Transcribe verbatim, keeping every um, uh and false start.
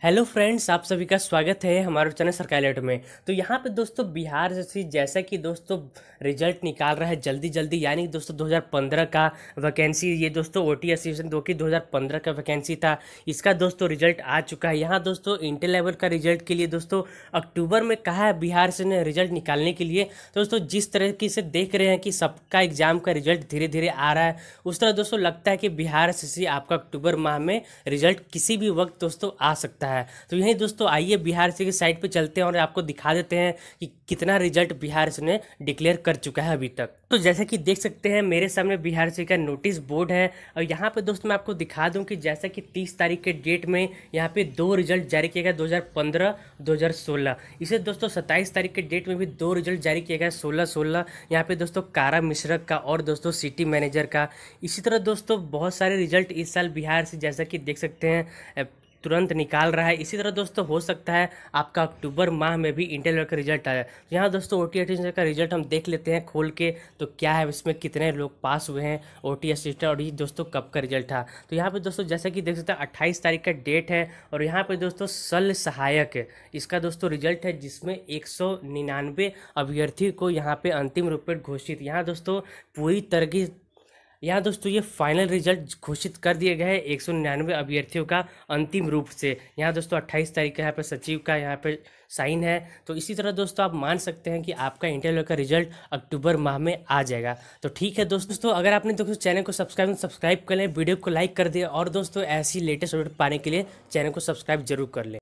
Hello friends, आप सभी का स्वागत है हमारे चैनल सरकारी अलर्ट में। तो यहाँ पे दोस्तों बिहार से जैसा कि दोस्तों रिजल्ट निकाल रहा है जल्दी जल्दी, यानी दोस्तों दो हज़ार पंद्रह का वैकेंसी, ये दोस्तों ओटी एसोसिएशन दो की दो हज़ार पंद्रह का वैकेंसी था, इसका दोस्तों रिजल्ट आ चुका है। यहाँ दोस्तों इंटर लेवल का रिजल्ट के लिए दोस्तों अक्टूबर में कहा है बिहार से ने रिजल्ट निकालने के लिए। तो दोस्तों जिस तरीके से देख रहे हैं कि सबका एग्जाम का रिजल्ट धीरे धीरे आ रहा है, उस तरह दोस्तों लगता है कि बिहार से आपका अक्टूबर माह में रिजल्ट किसी भी वक्त दोस्तों आ सकता है। है तो यही दोस्तों आइए बिहार से की साइट पे चलते हैं और आपको दिखा देते हैं कि कितना रिजल्ट बिहार से ने डिक्लेयर कर चुका है अभी तक। तो जैसे कि देख सकते हैं मेरे सामने बिहार से का नोटिस बोर्ड है, और यहाँ पे दोस्तों मैं आपको दिखा दूं कि जैसा कि तीस तारीख के डेट में यहाँ पे दो रिजल्ट जारी किया गया, दो हज़ार पंद्रह दो हज़ार सोलह। इसे दोस्तों सत्ताईस तारीख के डेट में भी दो रिजल्ट जारी किया गया, सोलह सोलह यहाँ पे दोस्तों कारा मिश्रक का और दोस्तों सिटी मैनेजर का। इसी तरह दोस्तों बहुत सारे रिजल्ट इस साल बिहार से जैसा कि देख सकते हैं तुरंत निकाल रहा है। इसी तरह दोस्तों हो सकता है आपका अक्टूबर माह में भी इंटर लेवल का रिजल्ट आया। तो यहाँ दोस्तों ओ टी असिस्टेंट का रिजल्ट हम देख लेते हैं खोल के, तो क्या है इसमें कितने लोग पास हुए हैं ओ टी असिस्टेंट, और ये दोस्तों कब का रिजल्ट था। तो यहाँ पे दोस्तों जैसा कि देख सकते हैं अट्ठाईस तारीख का डेट है, और यहाँ पे दोस्तों शल्य सहायक है इसका दोस्तों रिजल्ट है, जिसमें एक सौ निन्यानवे अभ्यर्थी को यहाँ पे अंतिम रूप में घोषित। यहाँ दोस्तों पूरी तरह की यहाँ दोस्तों ये फाइनल रिजल्ट घोषित कर दिए गए हैं एक सौ निन्यानवे अभ्यर्थियों का अंतिम रूप से। यहाँ दोस्तों अट्ठाईस तारीख का यहाँ पे सचिव का यहाँ पे साइन है। तो इसी तरह दोस्तों आप मान सकते हैं कि आपका इंटर लेवल का रिजल्ट अक्टूबर माह में आ जाएगा। तो ठीक है दोस्तों, अगर आपने दोस्तों चैनल को सब्सक्राइब सब्सक्राइब कर लें, वीडियो को लाइक कर दिया, और दोस्तों ऐसी लेटेस्ट अपडेट पाने के लिए चैनल को सब्सक्राइब जरूर कर लें।